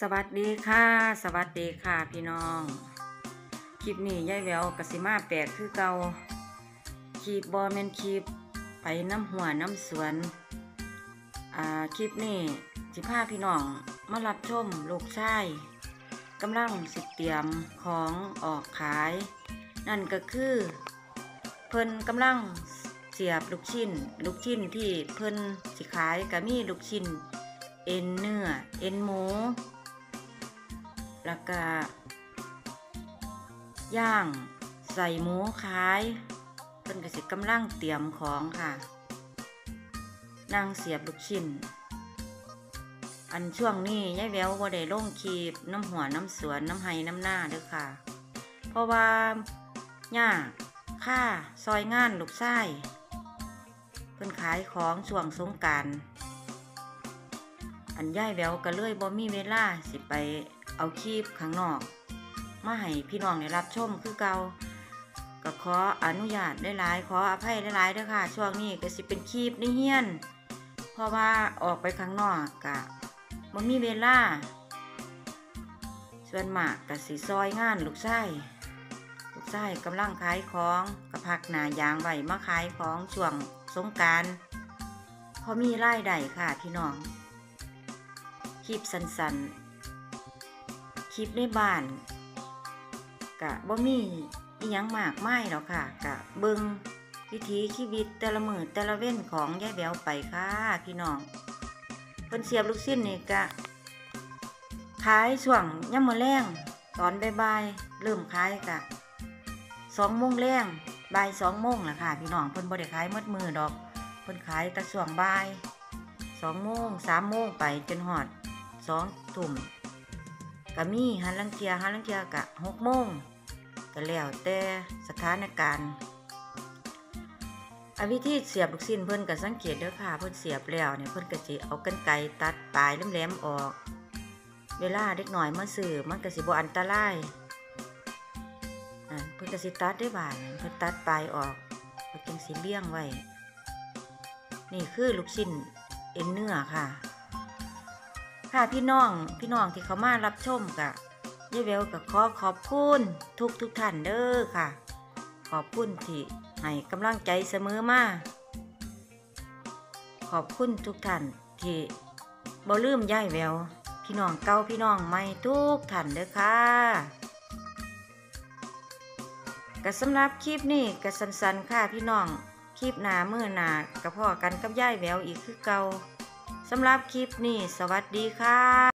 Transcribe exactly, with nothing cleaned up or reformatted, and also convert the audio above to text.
สวัสดีค่ะสวัสดีค่ะพี่น้องคลิปนี้ยายแววกสิมาแปลกคือเก่าคลิปบอแมนคลิปไปน้ำหัวน้ำสวนอ่าคลิปนี้สิพาพี่น้องมารับชมลูกชายกำลังสิเตรียมของออกขาย นั่นก็คือเพิ่นกำลังเสียบลูกชิ้นลูกชิ้นที่เพิ่นสิขายก็มีลูกชิ้นเอ็นเนื้อเอ็นหมูแล้วก็ย่างใส่หมูขายเพิ่นก็สิกำลังเตรียมของค่ะนั่งเสียบลูกชิ้นอันช่วงนี้ยายแววบ่ได้ลงคลิปน้ำหัวน้ำสวนน้ำไห้น้ำหน้าเด้อค่ะเพราะว่าย่าค่าซอยงานลูกชายเพิ่นขายของช่วงสงกรานต์อันยายแววก็เลยบ่มีเวลาสิไปเอาคลิปข้างนอกมาให้พี่น้องได้รับชมคือเก่าก็ขออนุญาตหลายๆขออภัยหลายๆเด้อค่ะช่วงนี้ก็สิเป็นคลิปในเฮียนเพราะว่าออกไปข้างนอกก็บ่มีเวลาส่วนมากก็สิซอยงานลูกชายลูกชายกำลังขายของก็พักหน้ายางไว้มาขายของช่วงสงกรานต์พอมีรายได้ค่ะพี่น้องคลิปสั้นๆคลิปในบ้านกะบ่มีอีหยังมากมายหรอกค่ะกะเบิ่งวิถีชีวิตแต่ละมื้อแต่ละเว้นของยายแววไปค่ะพี่น้องเพิ่นเสียบลูกชิ้นนี่กะขายช่วงยามมื้อแลงตอนบ่ายๆเริ่มขายกะสองโมงแลงบ่ายสองโมงล่ะค่ะพี่น้องเพิ่นบ่ได้ขายหมดมื้อดอกเพิ่นขายแต่ช่วงบ่ายสองโมงสามโมงไปจนฮอดสองทุ่มก็มีหันลังเทียหันลังเทียกะหกโมงก็แล้วแต่สถานการณ์วิธีเสียบลูกชิ้นเพิ่นก็สังเกตเด้อค่ะเพิ่นเสียบแล้วเนี่ยเพิ่นก็สิเอากรรไกรตัดปลายแหลมๆออกเวลาเด็กน้อยมาซื้อมันก็สิบ่อันตรายอ่าเพิ่นก็สิตัดได้บาดเพิ่นตัดปลายออกเพิ่นจังสิเลี้ยงไว้นี่คือลูกชิ้นเอ็นเนื้อค่ะค่ะพี่น้องพี่น้องที่เขามารับชมกะยายแววก็ขอขอบคุณทุกทุกท่านเด้อค่ะขอบคุณที่ให้กำลังใจเสมอมาขอบคุณทุกท่านที่บ่ลืมยายแววพี่น้องเก่าพี่น้องใหม่ทุกท่านเด้อค่ะก็สำหรับคลิปนี้ก็สั้นๆค่ะพี่น้องคลิปหน้ามื้อหน้าก็พอกันกับยายแววอีกคือเก่าสำหรับคลิปนี้สวัสดีค่ะ